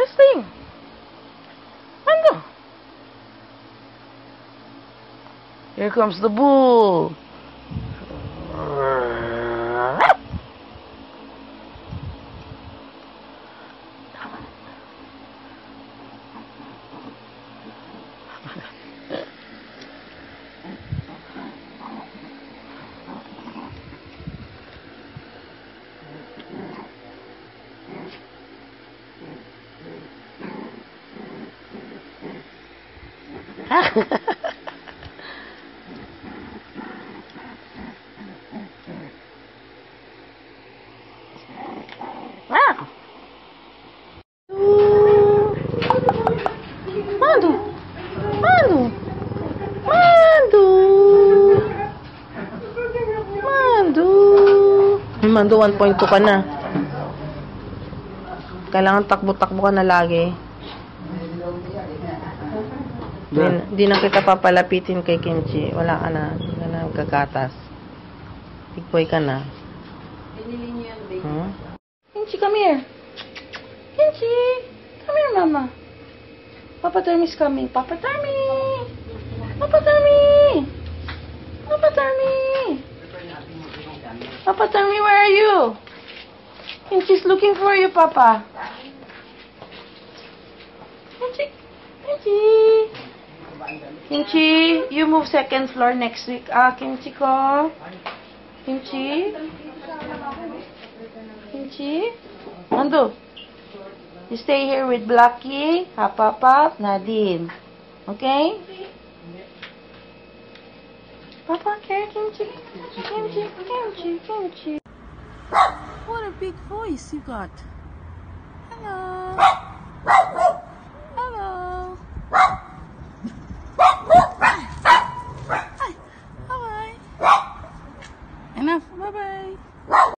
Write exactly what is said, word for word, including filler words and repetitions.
this thing? Mando. Here comes the bull. Mando! Mando! Mando! Mando! Mando, one point two ka na. Kailangan takbo-takbo ka na lagi. Di, di na kita papalapitin kay Kimchi. Wala ka na. Hindi ka na magkagatas. Big boy ka na. Binili niyo yan, baby. Hmm? Kimchi, come here. Kimchi! Come here, mama. Papa Termy's coming. Papa Termy! Papa Termy! Papa Termy! Papa Termy, where are you? Kimchi's looking for you, Papa. Kimchi! Kimchi! Kimchi, you move second floor next week. Ah, Kimchi ko. Kimchi? Kimchi? Mando. You stay here with Blackie, Papa, Nadine. Okay? Papa, care, Kimchi. Kimchi, Kimchi, Kimchi. What a big voice you got. Hello.